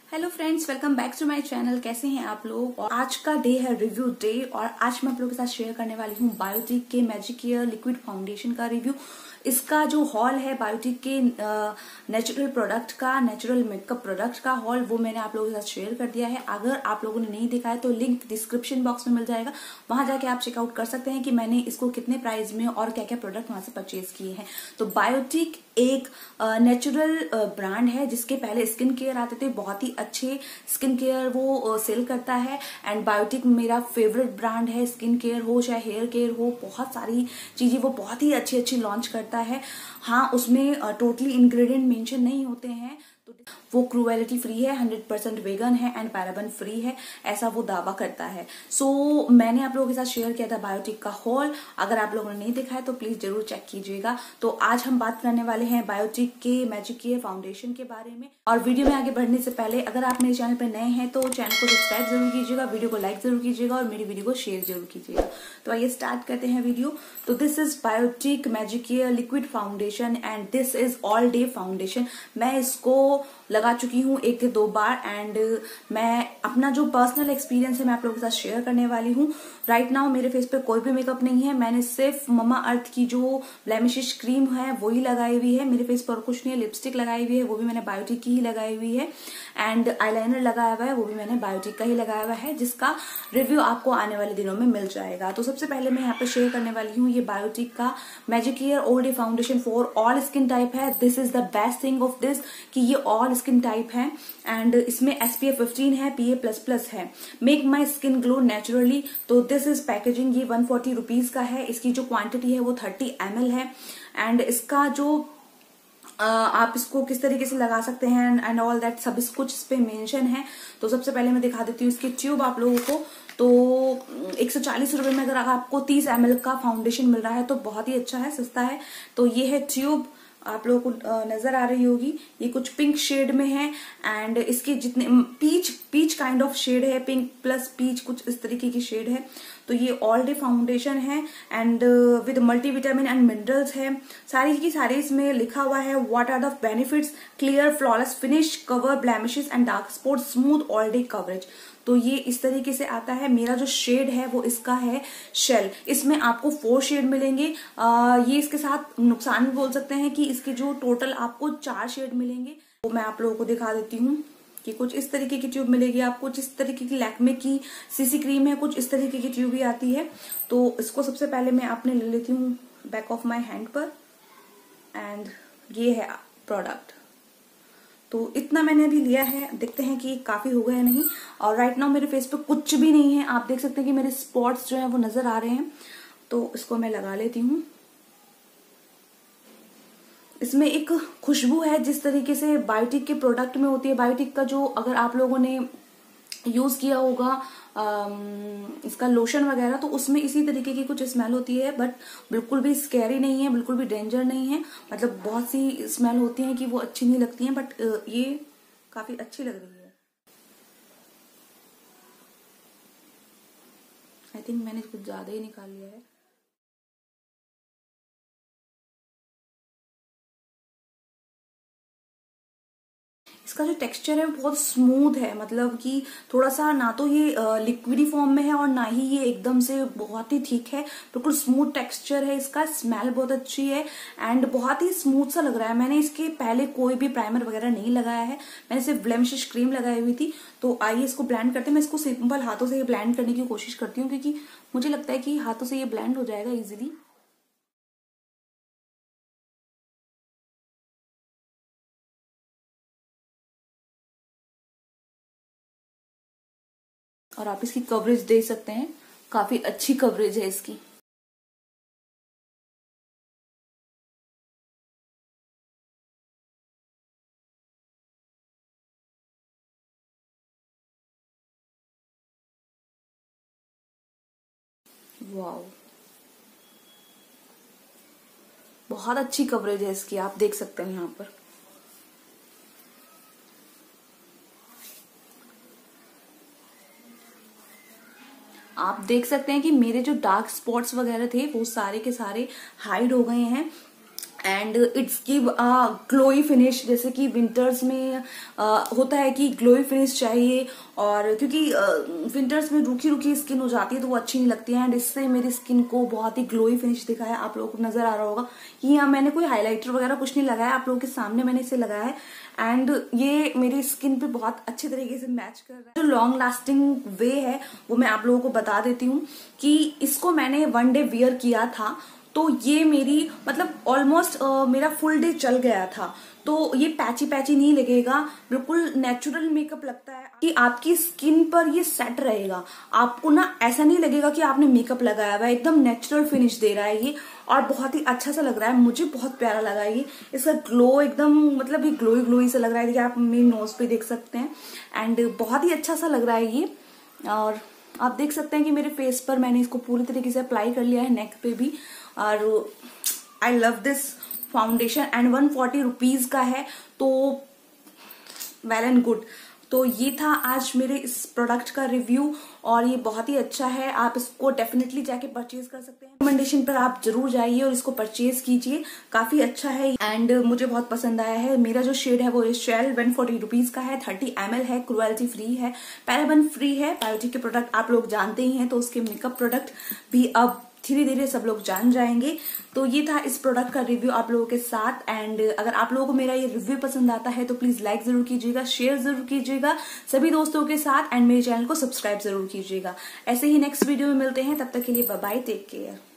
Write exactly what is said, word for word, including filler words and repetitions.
Hello friends, welcome back to my channel. कैसे हैं आप लोग। और आज का डे है रिव्यू डे और आज मैं आप लोगों के साथ शेयर करने वाली हूँ बायोटिक के मैजिक केयर लिक्विड फाउंडेशन का रिव्यू। इसका जो हॉल है बायोटिक के नेचुरल प्रोडक्ट का, नेचुरल मेकअप प्रोडक्ट का हॉल, वो मैंने आप लोगों के साथ शेयर कर दिया है। अगर आप लोगों ने नहीं देखा है तो लिंक डिस्क्रिप्शन बॉक्स में मिल जाएगा, वहां जाके आप चेकआउट कर सकते हैं कि मैंने इसको कितने प्राइस में और क्या क्या प्रोडक्ट वहां से परचेज किए हैं। तो बायोटिक एक नेचुरल ब्रांड है जिसके पहले स्किन केयर आते थे, बहुत ही अच्छे स्किन केयर वो सेल करता है। एंड बायोटिक मेरा फेवरेट ब्रांड है। स्किन केयर हो चाहे हेयर केयर हो, बहुत सारी चीजें वो बहुत ही अच्छी अच्छी लॉन्च करता है। हाँ, उसमें टोटली इंग्रेडिएंट मेंशन नहीं होते हैं, तो वो क्रूएलिटी फ्री है, हंड्रेड परसेंट वेगन है एंड पैराबन फ्री है, ऐसा वो दावा करता है। सो so, मैंने आप लोगों के साथ शेयर किया था बायोटिक का हॉल। अगर आप लोगों ने नहीं देखा है तो प्लीज जरूर चेक कीजिएगा। तो आज हम बात करने वाले हैं बायोटिक के मैजिक केयर फाउंडेशन के बारे में। और वीडियो में आगे बढ़ने से पहले अगर आप मेरे चैनल पर नए हैं तो चैनल को सब्सक्राइब जरूर कीजिएगा, वीडियो को लाइक जरूर कीजिएगा और मेरी वीडियो को शेयर जरूर कीजिएगा। तो आइए स्टार्ट करते हैं वीडियो। तो this is Biotique magic care liquid foundation and this is all day foundation. मैं इसको लगा चुकी हूँ एक दो बार एंड मैं अपना जो पर्सनल एक्सपीरियंस है मैं आप लोगों के साथ शेयर करने वाली हूँ। राइट नाउ मेरे फेस पे कोई भी मेकअप नहीं है, मैंने सिर्फ ममा अर्थ की जो ब्लेमिशिश क्रीम है वो ही लगाई हुई है। मेरे फेस पर कुछ नहीं है। लिपस्टिक लगाई हुई है, वो भी मैंने बायोटिक की ही लगाई हुई है। एंड आईलाइनर लगाया हुआ है, वो भी मैंने बायोटिक का ही लगाया हुआ है, जिसका रिव्यू आपको आने वाले दिनों में मिल जाएगा। तो सबसे पहले मैं यहाँ पे शेयर करने वाली हूँ ये बायोटिक का magic care all day foundation for all skin type है। This is the best thing of this कि ये ऑल स्किन टाइप है एंड इसमें एस पी एफ फिफ्टीन है, पी ए प्लस प्लस है। Make my skin glow naturally. तो this is packaging, ये one forty rupees का है। इसकी जो क्वांटिटी है वो थर्टी एम एल है एंड इसका जो Uh, आप इसको किस तरीके से लगा सकते हैं एंड ऑल दैट सब कुछ इस पे मेंशन है। तो सबसे पहले मैं दिखा देती हूँ इसकी ट्यूब आप लोगों को। तो एक सौ चालीस रुपए में अगर आपको तीस एम एल का फाउंडेशन मिल रहा है तो बहुत ही अच्छा है, सस्ता है। तो ये है ट्यूब, आप लोगों को नजर आ रही होगी। ये कुछ पिंक शेड में है एंड इसके जितने peach peach kind of shade है, पिंक प्लस पीच कुछ इस तरीके की शेड है। तो ये ऑल डे फाउंडेशन है and with multivitamin and minerals है। सारी की सारी इसमें लिखा हुआ है what are the benefits, clear flawless finish, cover blemishes and dark spot, smooth all day coverage. तो ये इस तरीके से आता है। मेरा जो शेड है वो इसका है शेल। इसमें आपको फोर शेड मिलेंगे। आ, ये इसके साथ नुकसान भी बोल सकते हैं कि इसके जो टोटल आपको चार शेड मिलेंगे। तो मैं आप लोगों को दिखा देती हूँ कि कुछ इस तरीके की ट्यूब मिलेगी आपको। जिस तरीके की लैक्मे की सीसी क्रीम है, कुछ इस तरीके की ट्यूब भी आती है। तो इसको सबसे पहले मैं आपने ले लेती हूँ बैक ऑफ माई हैंड पर एंड ये है प्रोडक्ट। तो इतना मैंने अभी लिया है, देखते हैं कि काफी हो गया है नहीं। और राइट नाउ मेरे फेस पे कुछ भी नहीं है, आप देख सकते हैं कि मेरे स्पॉट्स जो है वो नजर आ रहे हैं। तो इसको मैं लगा लेती हूँ। इसमें एक खुशबू है जिस तरीके से बायोटिक के प्रोडक्ट में होती है। बायोटिक का जो अगर आप लोगों ने यूज किया होगा इसका लोशन वगैरह, तो उसमें इसी तरीके की कुछ स्मेल होती है, बट बिल्कुल भी स्कैरी नहीं है, बिल्कुल भी डेंजर नहीं है। मतलब बहुत सी स्मेल होती है कि वो अच्छी नहीं लगती हैं, बट ये काफी अच्छी लग रही है। आई थिंक मैंने कुछ ज्यादा ही निकाल लिया है। इसका जो टेक्सचर है वो बहुत स्मूथ है, मतलब कि थोड़ा सा ना तो ये लिक्विडी फॉर्म में है और ना ही ये एकदम से बहुत ही थिक है। बिल्कुल स्मूथ टेक्सचर है इसका। स्मेल बहुत अच्छी है एंड बहुत ही स्मूथ सा लग रहा है। मैंने इसके पहले कोई भी प्राइमर वगैरह नहीं लगाया है, मैंने सिर्फ ब्लेमिश क्रीम लगाई हुई थी। तो आइए इसको ब्लेंड करते हैं। मैं इसको सिंपल हाथों से ब्लेंड करने की कोशिश करती हूँ क्योंकि मुझे लगता है कि हाथों से ये ब्लेंड हो जाएगा इजिली। और आप इसकी कवरेज देख सकते हैं, काफी अच्छी कवरेज है इसकी। वाओ, बहुत अच्छी कवरेज है इसकी, आप देख सकते हैं यहाँ पर। आप देख सकते हैं कि मेरे जो डार्क स्पॉट्स वगैरह थे वो सारे के सारे हाइड हो गए हैं and it's give a glowy finish, जैसे कि विंटर्स में आ, होता है कि ग्लोई फिनिश चाहिए, और क्योंकि विंटर्स में रूखी रूखी स्किन हो जाती है तो वो अच्छी नहीं लगती है। एंड इससे मेरी स्किन को बहुत ही ग्लोई फिनिश दिखा है। आप लोगों को नजर आ रहा होगा कि यहाँ मैंने कोई हाइलाइटर वगैरह कुछ नहीं लगाया, आप लोगों के सामने मैंने इसे लगाया है एंड ये मेरी स्किन पे बहुत अच्छे तरीके से मैच कर रहा है। जो लॉन्ग लास्टिंग वे है वो मैं आप लोगों को बता देती हूँ कि इसको मैंने वन डे वियर किया था तो ये मेरी मतलब ऑलमोस्ट मेरा फुल डे चल गया था, तो ये पैची पैची नहीं लगेगा, बिल्कुल नेचुरल मेकअप लगता है कि आपकी स्किन पर ये सेट रहेगा। आपको ना ऐसा नहीं लगेगा कि आपने मेकअप लगाया हुआ है, एकदम नेचुरल फिनिश दे रहा है ये और बहुत ही अच्छा सा लग रहा है। मुझे बहुत प्यारा लगा ये, इसका ग्लो एकदम मतलब ये ग्लोई ग्लोई सा लग रहा है। देखिए आप मेरी नोज पे देख सकते हैं एंड बहुत ही अच्छा सा लग रहा है ये। और आप देख सकते हैं कि मेरे फेस पर मैंने इसको पूरी तरीके से अप्लाई कर लिया है, नेक पे भी। और I love this foundation and one forty rupees का है तो वेल एंड गुड। तो ये था आज मेरे इस प्रोडक्ट का रिव्यू और ये बहुत ही अच्छा है, आप इसको डेफिनेटली जाके परचेज कर सकते हैं। रिकमेंडेशन पर आप जरूर जाइए और इसको परचेज कीजिए, काफी अच्छा है एंड मुझे बहुत पसंद आया है। मेरा जो शेड है वो ये शेल वन फोर्टी रुपीज का है, थर्टी एम एल है, क्रुएल्टी फ्री है, पैराबन फ्री है। बायोटिक के प्रोडक्ट आप लोग जानते ही हैं तो उसके मेकअप प्रोडक्ट भी अब धीरे धीरे सब लोग जान जाएंगे। तो ये था इस प्रोडक्ट का रिव्यू आप लोगों के साथ एंड अगर आप लोगों को मेरा ये रिव्यू पसंद आता है तो प्लीज लाइक जरूर कीजिएगा, शेयर जरूर कीजिएगा सभी दोस्तों के साथ एंड मेरे चैनल को सब्सक्राइब जरूर कीजिएगा। ऐसे ही नेक्स्ट वीडियो में मिलते हैं, तब तक के लिए बाय बाय, टेक केयर।